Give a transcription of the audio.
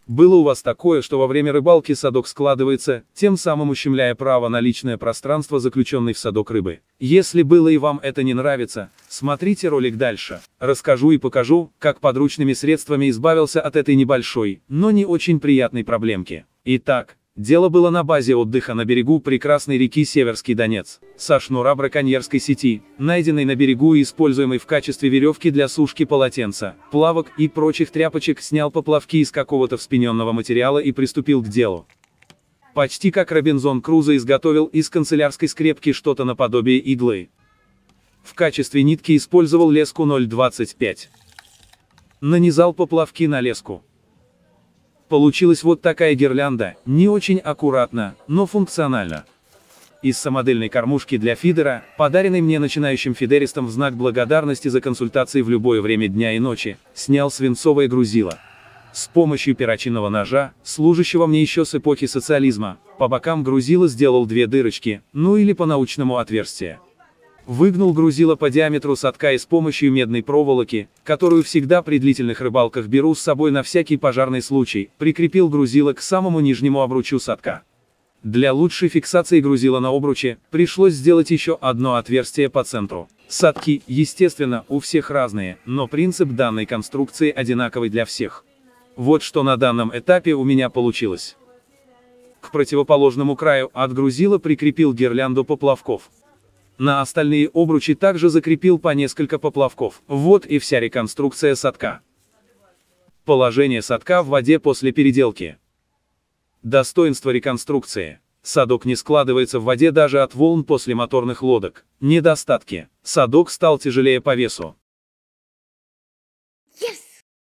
Было у вас такое, что во время рыбалки садок складывается, тем самым ущемляя право на личное пространство заключенной в садок рыбы? Если было и вам это не нравится, смотрите ролик дальше. Расскажу и покажу, как подручными средствами избавился от этой небольшой, но не очень приятной проблемки. Итак, дело было на базе отдыха на берегу прекрасной реки Северский Донец. Со шнура браконьерской сети, найденной на берегу и используемой в качестве веревки для сушки полотенца, плавок и прочих тряпочек, снял поплавки из какого-то вспененного материала и приступил к делу. Почти как Робинзон Крузо изготовил из канцелярской скрепки что-то наподобие иглы. В качестве нитки использовал леску 0,25. Нанизал поплавки на леску. Получилась вот такая гирлянда, не очень аккуратно, но функционально. Из самодельной кормушки для фидера, подаренной мне начинающим фидеристом в знак благодарности за консультации в любое время дня и ночи, снял свинцовое грузило. С помощью перочинного ножа, служащего мне еще с эпохи социализма, по бокам грузила сделал 2 дырочки, ну или по-научному отверстие. Выгнул грузило по диаметру садка и с помощью медной проволоки, которую всегда при длительных рыбалках беру с собой на всякий пожарный случай, прикрепил грузило к самому нижнему обручу садка. Для лучшей фиксации грузила на обруче, пришлось сделать еще одно отверстие по центру. Садки, естественно, у всех разные, но принцип данной конструкции одинаковый для всех. Вот что на данном этапе у меня получилось. К противоположному краю от грузила прикрепил гирлянду поплавков. На остальные обручи также закрепил по несколько поплавков. Вот и вся реконструкция садка. Положение садка в воде после переделки. Достоинство реконструкции. Садок не складывается в воде даже от волн после моторных лодок. Недостатки. Садок стал тяжелее по весу.